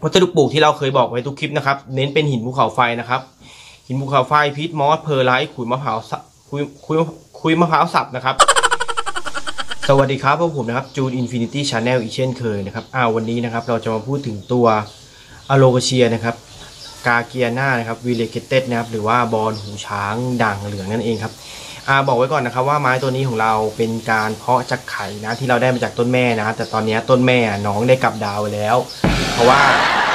วัสดุปลูกที่เราเคยบอกไว้ทุกคลิปนะครับเน้นเป็นหินภูเขาไฟนะครับหินภูเขาไฟพีทมอสเพอร์ไลท์ขุยมะพร้าวคุยมะพร้าวสับนะครับสวัสดีครับพวกผมนะครับจูนอินฟินิตี้ชาแนลอีกเช่นเคยนะครับวันนี้นะครับเราจะมาพูดถึงตัวอะโลกาเชียนะครับกาเกียนานะครับวีเลเกเต็ดนะครับหรือว่าบอลหูช้างด่างเหลืองนั่นเองครับบอกไว้ก่อนนะครับว่าไม้ตัวนี้ของเราเป็นการเพาะจากไข่นะที่เราได้มาจากต้นแม่นะแต่ตอนนี้ต้นแม่น้องได้กลับดาวไปแล้วเพราะว่า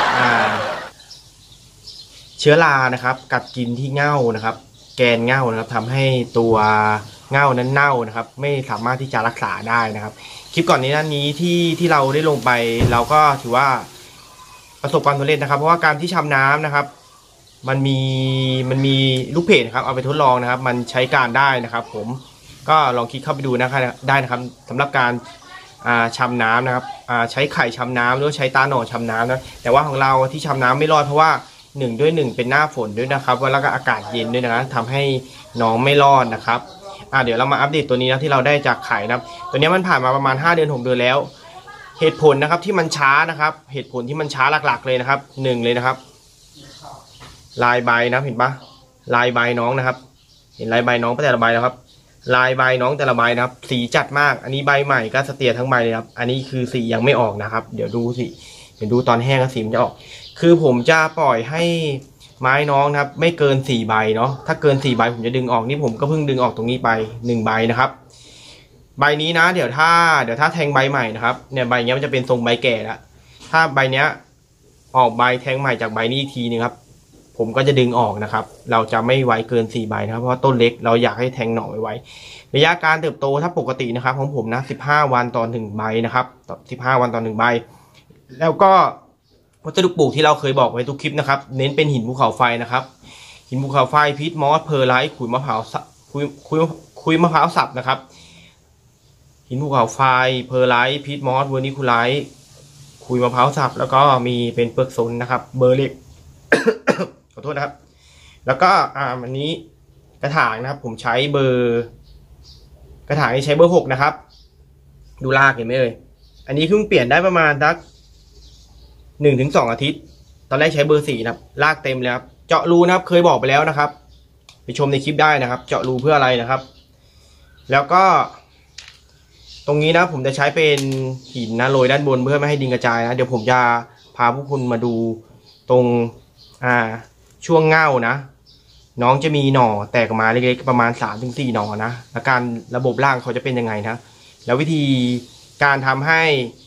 เชื้อรานะครับกัดกินที่เง่านะครับแกนเง่านะครับทำให้ตัวเง่านั้นเน่านะครับไม่สามารถที่จะรักษาได้นะครับคลิปก่อนนี้ที่เราได้ลงไปเราก็ถือว่าประสบความสำเร็จนะครับเพราะว่าการที่ชำน้ำนะครับมันมีลูกเพจครับเอาไปทดลองนะครับมันใช้การได้นะครับผมก็ลองคลิกเข้าไปดูนะครับได้นะครับสำหรับการชำน้ำนะครับใช้ไข่ชำน้ำหรือใช้ตาหน่อชำน้ำนะแต่ว่าของเราที่ชำน้ำไม่รอดเพราะว่า1เป็นหน้าฝนด้วยนะครับแล้วก็อากาศเย็นด้วยนะทำให้น้องไม่รอดนะครับเดี๋ยวเรามาอัปเดตตัวนี้นะที่เราได้จากไข่นะครับตัวนี้มันผ่านมาประมาณ5 เดือน 6 เดือนแล้วเหตุผลนะครับที่มันช้านะครับเหตุผลที่มันช้าหลักๆเลยนะครับ1เลยนะครับลายใบนะเห็นปะลายใบน้องนะครับเห็นลายใบน้องแต่ละใบแล้วครับลายใบน้องแต่ละใบนะครับสีจัดมากอันนี้ใบใหม่ก็สเตียทั้งใบเลยครับอันนี้คือสียังไม่ออกนะครับเดี๋ยวดูสิเดี๋ยวดูตอนแห้งสีมันจะออกคือผมจะปล่อยให้ไม้น้องนะครับไม่เกิน4 ใบเนาะถ้าเกิน4 ใบผมจะดึงออกนี่ผมก็เพิ่งดึงออกตรงนี้ไป1 ใบนะครับใบนี้นะเดี๋ยวถ้าแทงใบใหม่นะครับเนี่ยใบนี้มันจะเป็นทรงใบแก่แล้วถ้าใบเนี้ยออกใบแทงใหม่จากใบนี้อีกทีนึงครับผมก็จะดึงออกนะครับเราจะไม่ไว้เกิน4 ใบนะครับเพราะว่าต้นเล็กเราอยากให้แทงหน่อไว้ระยะการเติบโตถ้าปกตินะครับของผมนะ15 วันต่อ1 ใบนะครับ15 วันต่อ1 ใบแล้วก็วัสดุปลูกที่เราเคยบอกไว้ทุกคลิปนะครับเน้นเป็นหินภูเขาไฟนะครับหินภูเขาไฟพีทมอสเพอร์ไลท์ขุยมะพร้าวคุยมะพร้าวสับนะครับหินภูเขาไฟเพอร์ไลท์พีทมอสเวอร์นิคูไลท์คุยมะพร้าวสับแล้วก็มีเป็นเปลือกสนนะครับเบอร์เล็ก ขอโทษนะครับแล้วก็วันนี้กระถางนะครับผมใช้เบอร์กระถางนี้ใช้เบอร์6นะครับดูรากเห็นไหมเอ่ยอันนี้เพิ่งเปลี่ยนได้ประมาณสัก1 ถึง 2 อาทิตย์ตอนแรกใช้เบอร์4นะครับรากเต็มเลยครับเจาะรูนะครับเคยบอกไปแล้วนะครับไปชมในคลิปได้นะครับเจาะรูเพื่ออะไรนะครับแล้วก็ตรงนี้นะผมจะใช้เป็นหินนะโรยด้านบนเพื่อไม่ให้ดินกระจายนะเดี๋ยวผมจะพาผู้คุณมาดูตรงช่วงเง่านะน้องจะมีหน่อแตกออกมาเล็กๆประมาณ3 ถึง 4 หน่อนะและการระบบรากเขาจะเป็นยังไงนะแล้ววิธีการทำให้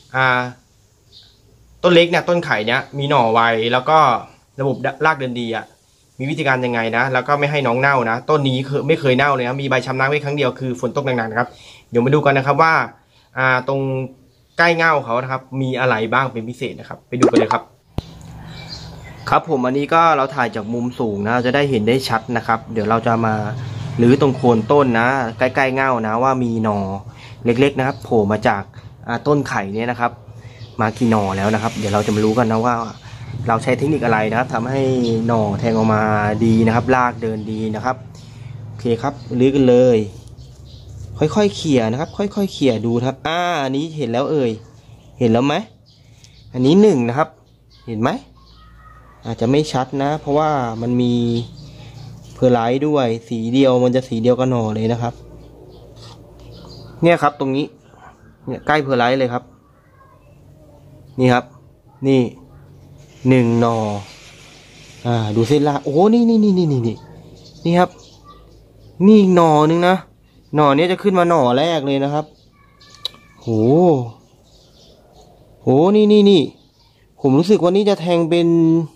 ต้นเล็กเนี่ยต้นไข่เนี่ยมีหน่อไวแล้วก็ระบบรากเดินดีมีวิธีการยังไงนะแล้วก็ไม่ให้น้องเน่านะต้นนี้คือไม่เคยเน่าเลยนะมีใบช้ำน้ำไว้ครั้งเดียวคือฝนตกหนักๆนะครับเดี๋ยวมาดูกันนะครับว่าตรงใกล้เง่าเขานะครับมีอะไรบ้างเป็นพิเศษนะครับไปดูกันเลยครับครับผมอันนี้ก็เราถ่ายจากมุมสูงนะจะได้เห็นได้ชัดนะครับเดี๋ยวเราจะมาหรือตรงโคนต้นนะใกล้ๆเง่านะว่ามีหน่อเล็กๆนะครับโผล่มาจากต้นไข่เนี่ยนะครับมากี่หน่อแล้วนะครับเดี๋ยวเราจะมารู้กันนะว่าเราใช้เทคนิคอะไรนะครับทำให้หน่อแทงออกมาดีนะครับรากเดินดีนะครับโอเคครับลื้อกันเลยค่อยๆเขี่ยนะครับค่อยๆเขี่ยดูครับอันนี้เห็นแล้วเห็นแล้วไหมอันนี้1นะครับเห็นไหมอาจจะไม่ชัดนะเพราะว่ามันมีเพอร์ไลท์ด้วยสีเดียวมันจะสีเดียวกับหน่อเลยนะครับเนี่ยครับตรงนี้เนี่ยใกล้เพอร์ไลท์เลยครับนี่ครับนี่1 หน่อดูเส้นละโอ้นี่นี่ครับนี่อีกหน่อนึงนะหน่อนี้จะขึ้นมาหน่อแรกเลยนะครับโหนี่ผมรู้สึกว่านี่จะแทงเป็น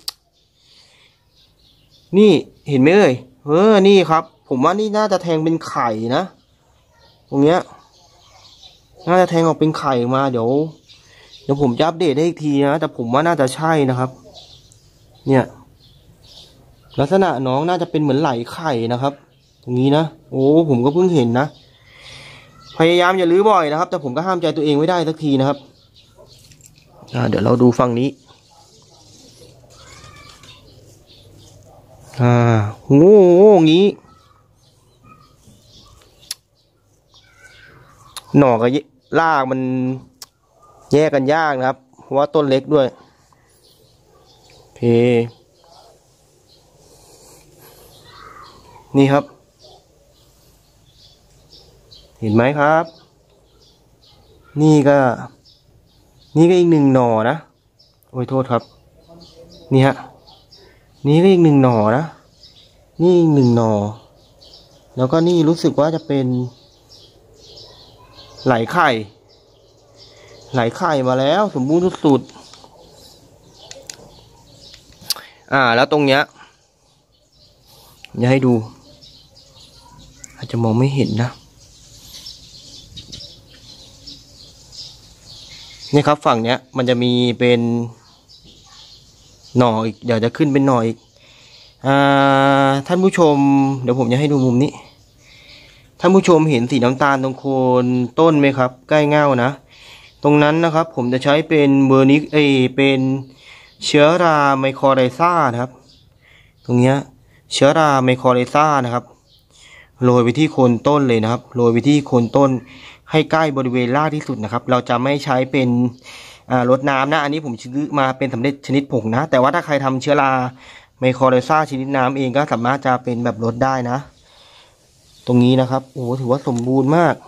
นี่เห็นไหมเอ่ยนี่ครับผมว่านี่น่าจะแทงเป็นไข่นะตรงเนี้ยน่าจะแทงออกเป็นไข่มาเดี๋ยวผมจะอัปเดตให้อีกทีนะแต่ผมว่าน่าจะใช่นะครับเนี่ยลักษณะน้องน่าจะเป็นเหมือนไหลไข่นะครับตรงนี้นะโอ้ผมก็เพิ่งเห็นนะพยายามอย่าลื้อบ่อยนะครับแต่ผมก็ห้ามใจตัวเองไม่ได้สักทีนะครับเดี๋ยวเราดูฝั่งนี้โอ้งี้หน่อกับรากมันแยกกันยากนะครับเพราะว่าต้นเล็กด้วยนี่ครับเห็นไหมครับนี่ก็อีกหนึ่งหน่อนะโอ้ยโทษครับนี่ฮะนี่ก็อีกหนึ่งหน่อนะนี่อีกหนึ่งหน่อแล้วก็นี่รู้สึกว่าจะเป็นไหลไข่มาแล้วสมบูรณ์สุดๆแล้วตรงเนี้ยจะให้ดูอาจจะมองไม่เห็นนะนี่ครับฝั่งเนี้ยมันจะมีเป็นหน่ออีกเดี๋ยวจะขึ้นเป็นหน่ออีกท่านผู้ชมเดี๋ยวผมจะให้ดูมุมนี้ท่านผู้ชมเห็นสีน้ำตาลตรงโคนต้นไหมครับใกล้เง่านะตรงนั้นนะครับผมจะใช้เป็นเบอร์นิกเป็นเชื้อราไมโครไรซ่านะครับตรงเนี้ยเชื้อราไมโครไรซ่านะครับโรยไปที่โคนต้นเลยนะครับโรยไปที่โคนต้นให้ใกล้บริเวณรากที่สุดนะครับเราจะไม่ใช้เป็นรดน้ำนะอันนี้ผมซื้อมาเป็นสำเร็จชนิดผงนะแต่ว่าถ้าใครทำเชื้อราไมโครไรซ่าชนิดน้ำเองก็สามารถจะเป็นแบบรดได้นะตรงนี้นะครับโอ้ถือว่าสมบูรณ์มาก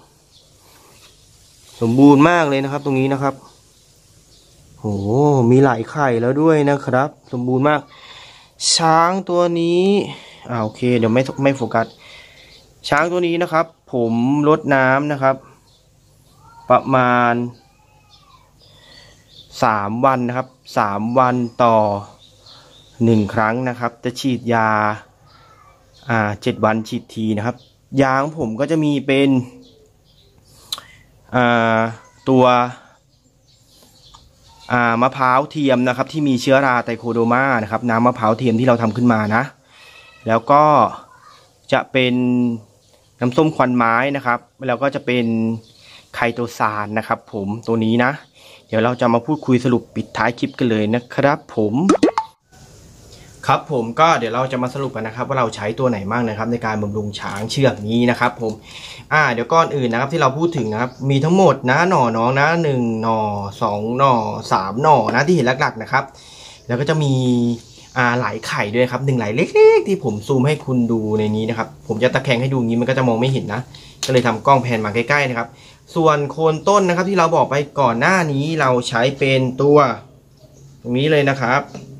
เลยนะครับตรงนี้นะครับโอ้มีหลายไข่แล้วด้วยนะครับสมบูรณ์มากช้างตัวนี้โอเคเดี๋ยวไม่โฟกัสช้างตัวนี้นะครับผมรดน้ำนะครับประมาณ3 วันนะครับ3 วันต่อ1 ครั้งนะครับจะฉีดยา7 วันฉีดทีนะครับยาของผมก็จะมีเป็นตัวมะพร้าวเทียมนะครับที่มีเชื้อราไตโคโดมานะครับน้ำมะพร้าวเทียมที่เราทำขึ้นมานะแล้วก็จะเป็นน้ำส้มควันไม้นะครับแล้วก็จะเป็นไคโตซานนะครับผมตัวนี้นะเดี๋ยวเราจะมาพูดคุยสรุปปิดท้ายคลิปกันเลยนะครับผมก็เดี๋ยวเราจะมาสรุปกันนะครับว่าเราใช้ตัวไหนบ้างนะครับในการบำรุงช้างเชือกนี้นะครับผมเดี๋ยวก่อนอื่นนะครับที่เราพูดถึงนะครับมีทั้งหมดนะหน่อน้องนะ1 หน่อ 2 หน่อ 3 หน่อนะที่เห็นหลักๆนะครับแล้วก็จะมีหลายไข่ด้วยครับ1 ไหลเล็กๆที่ผมซูมให้คุณดูในนี้นะครับผมจะตะแคงให้ดูงี้มันก็จะมองไม่เห็นนะก็เลยทำกล้องแพนมาใกล้ๆนะครับส่วนโคนต้นนะครับที่เราบอกไปก่อนหน้านี้เราใช้เป็นตัวตรงนี้เลยนะครับ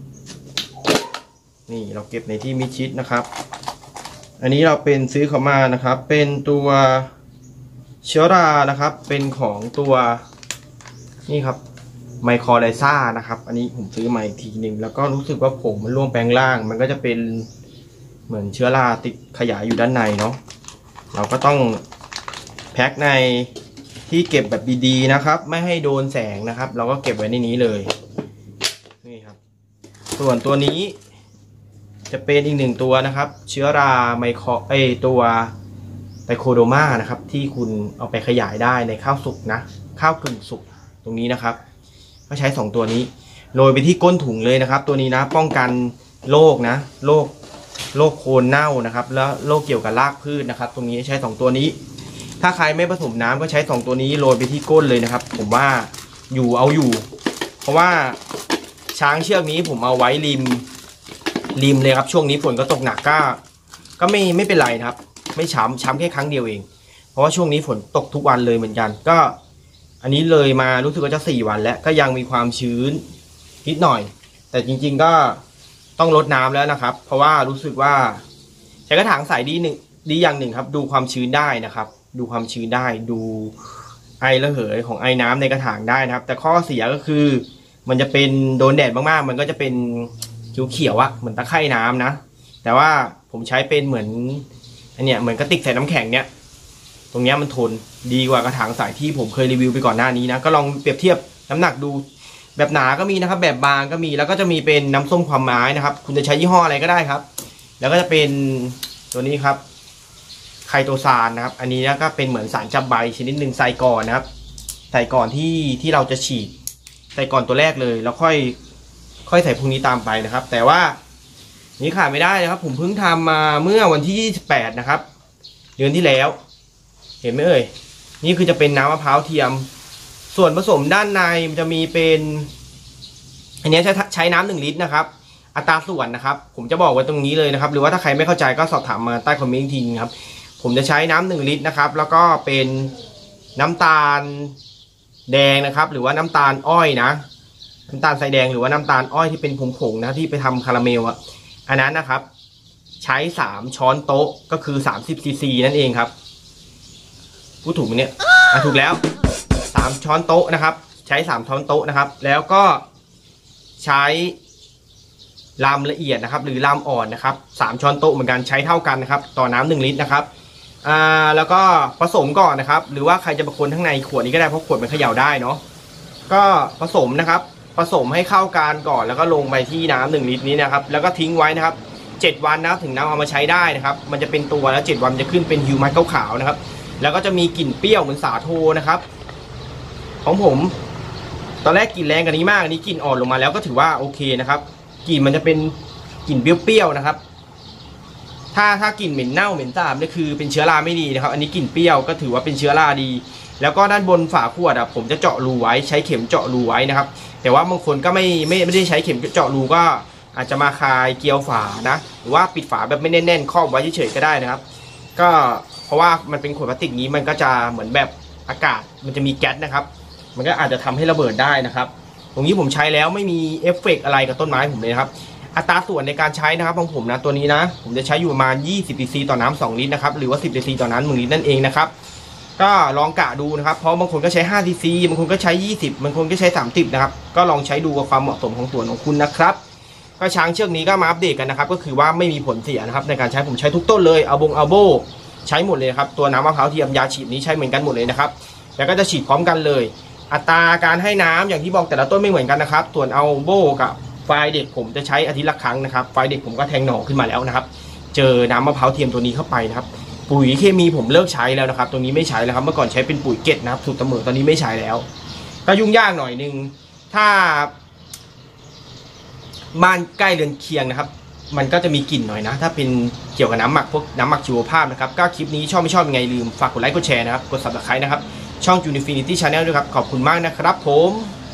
นี่เราเก็บในที่มิดชิดนะครับอันนี้เราเป็นซื้อเข้ามานะครับเป็นตัวเชื้อรานะครับเป็นของตัวนี่ครับไมโครไรซ่านะครับอันนี้ผมซื้อมาอีกทีหนึ่งแล้วก็รู้สึกว่าผงมันร่วงแปลงล่างมันก็จะเป็นเหมือนเชื้อราติดขยายอยู่ด้านในเนาะเราก็ต้องแพ็คในที่เก็บแบบดีๆนะครับไม่ให้โดนแสงนะครับเราก็เก็บไว้ในนี้เลยนี่ครับส่วนตัวนี้จะเป็นอีก1 ตัวนะครับเชื้อราไมโครตัวไตโคโดมานะครับที่คุณเอาไปขยายได้ในข้าวสุกนะข้าวกึ่งสุกตรงนี้นะครับก็ใช้2 ตัวนี้โรยไปที่ก้นถุงเลยนะครับตัวนี้นะป้องกันโรคนะโรคโคนเน่านะครับแล้วโรคเกี่ยวกับรากพืชนะครับตรงนี้ใช้2 ตัวนี้ถ้าใครไม่ผสมน้ำก็ใช้2 ตัวนี้โรยไปที่ก้นเลยนะครับผมว่าเอาอยู่เพราะว่าช้างเชือกนี้ผมเอาไว้ริมเลยครับช่วงนี้ฝนก็ตกหนักก็ไม่เป็นไรนะครับไม่ช้ำแค่ครั้งเดียวเองเพราะว่าช่วงนี้ฝนตกทุกวันเลยเหมือนกันก็อันนี้เลยมารู้สึกว่าจะ4 วันแล้วก็ยังมีความชื้นนิดหน่อยแต่จริงๆก็ต้องรดน้ำแล้วนะครับเพราะว่ารู้สึกว่าใช้กระถางใส่ดีอย่างหนึ่งครับดูความชื้นได้นะครับดูความชื้นได้ดูไอระเหยของไอน้ำในกระถางได้นะครับแต่ข้อเสียก็คือมันจะเป็นโดนแดดมากๆมันก็จะเป็นเขียวอะเหมือนตะไคร่น้ำนะแต่ว่าผมใช้เป็นเหมือนอันเนี้ยเหมือนกระติกใส่น้ำแข็งเนี้ยตรงเนี้ยมันทนดีกว่ากระถางใส่ที่ผมเคยรีวิวไปก่อนหน้านี้นะก็ลองเปรียบเทียบน้ำหนักดูแบบหนาก็มีนะครับแบบบางก็มีแล้วก็จะมีเป็นน้ำส้มความไม้นะครับคุณจะใช้ยี่ห้ออะไรก็ได้ครับแล้วก็จะเป็นตัวนี้ครับไคโตซานนะครับอันนี้นะก็เป็นเหมือนสารจับใบชนิดหนึ่งใส่ก่อนนะครับใส่ก่อนที่เราจะฉีดใส่ก่อนตัวแรกเลยแล้วค่อยใส่พวกนี้ตามไปนะครับแต่ว่านี้ขาดไม่ได้นะครับผมเพิ่งทำมาเมื่อวันที่28นะครับเดือนที่แล้วเห็นไหมเอ่ยนี่คือจะเป็นน้ำมะพร้าวเทียมส่วนผสมด้านในมันจะมีเป็นอันนี้ใช้น้ำ1 ลิตรนะครับอัตราส่วนนะครับผมจะบอกไว้ตรงนี้เลยนะครับหรือว่าถ้าใครไม่เข้าใจก็สอบถามมาใต้คอมเมนต์ทีครับผมจะใช้น้ำ1 ลิตรนะครับแล้วก็เป็นน้ำตาลแดงนะครับหรือว่าน้ำตาลอ้อยนะน้ำตาลทรายแดงหรือว่าน้ำตาลอ้อยที่เป็นผงๆนะที่ไปทำคาราเมลอ่ะอันนั้นนะครับใช้3 ช้อนโต๊ะก็คือ30 ซีซีนั่นเองครับพูดถูกไหมเนี่ยถูกแล้ว3 ช้อนโต๊ะนะครับใช้3 ช้อนโต๊ะนะครับแล้วก็ใช้ลำละเอียดนะครับหรือลำอ่อนนะครับ3 ช้อนโต๊ะเหมือนกันใช้เท่ากันนะครับต่อน้ำ1 ลิตรนะครับแล้วก็ผสมก่อนนะครับหรือว่าใครจะมาคนข้างในขวดนี้ก็ได้เพราะขวดมันเขย่าได้เนาะก็ผสมนะครับผสมให้เข้ากันก่อนแล้วก็ลงไปที่น้ำ1 ลิตรนี้นะครับแล้วก็ทิ้งไว้นะครับ7 วันนะถึงนำเอามาใช้ได้นะครับมันจะเป็นตัวแล้ว7 วันจะขึ้นเป็นฮิวมัสขาวๆนะครับแล้วก็จะมีกลิ่นเปรี้ยวเหมือนสาโทนะครับของผมตอนแรกกลิ่นแรงกว่านี้มากอันนี้กลิ่นอ่อนลงมาแล้วก็ถือว่าโอเคนะครับกลิ่นมันจะเป็นกลิ่นเปรี้ยวๆนะครับถ้ากลิ่นเหม็นเน่าเหม็นสาบนี่คือเป็นเชื้อราไม่ดีนะครับอันนี้กลิ่นเปรี้ยวก็ถือว่าเป็นเชื้อราดีแล้วก็ด้านบนฝาขวดผมจะเจาะรูไว้ใช้เข็มเจาะรูไว้นะครับแต่ว่าบางคนก็ไม่ได้ใช้เข็มเจาะรูก็อาจจะมาคลายเกลียวฝานะหรือว่าปิดฝาแบบไม่แน่นๆครอบไว้เฉยๆก็ได้นะครับก็เพราะว่ามันเป็นขวดพลาสติกนี้มันก็จะเหมือนแบบอากาศมันจะมีแก๊สนะครับมันก็อาจจะทำให้ระเบิดได้นะครับตรงนี้ผมใช้แล้วไม่มีเอฟเฟกต์อะไรกับต้นไม้ผมเลยนะครับอัตราส่วนในการใช้นะครับของผมนะตัวนี้นะผมจะใช้อยู่ประมาณ20 ซีซีต่อน้ำ2 ลิตรนะครับหรือว่า10 ซีซีต่อน้ำ1 ลิตรนั่นเองนะครับก็ลองกะดูนะครับเพราะบางคนก็ใช้5 ซีซีบางคนก็ใช้20บางคนก็ใช้30นะครับก็ลองใช้ดูกับความเหมาะสมของสวนของคุณนะครับก็ช้างเชือกนี้ก็มาอัปเดตกันนะครับก็คือว่าไม่มีผลเสียนะครับในการใช้ผมใช้ทุกต้นเลยเอาโบใช้หมดเลยครับตัวน้ำมะพร้าวเทียมยาฉีดนี้ใช้เหมือนกันหมดเลยนะครับแล้วก็จะฉีดพร้อมกันเลยอัตราการให้น้ำอย่างที่บอกแต่ละต้นไม่เหมือนกันนะครับส่วนเอาโบกับไฟเด็กผมจะใช้อาทิตย์ละครั้งนะครับไฟเด็กผมก็แทงหน่อขึ้นมาแล้วนะครับเจอน้ำมะพร้าวเทียมตัวนี้เข้าไปนะครับปุ๋ยเคมีผมเลิกใช้แล้วนะครับตัวนี้ไม่ใช้แล้วครับเมื่อก่อนใช้เป็นปุ๋ยเกล็ดนะครับสูตรเสมอตอนนี้ไม่ใช้แล้วก็ยุ่งยากหน่อยนึงถ้าบ้านใกล้เรือนเคียงนะครับมันก็จะมีกลิ่นหน่อยนะถ้าเป็นเกี่ยวกับน้ำหมักพวกน้ำหมักชีวภาพนะครับก็คลิปนี้ชอบไม่ชอบยังไงลืมฝากกดไลค์กดแชร์นะครับกด Subscribe นะครับช่อง Unifinity Channel ด้วยครับขอบคุณมากนะครับผม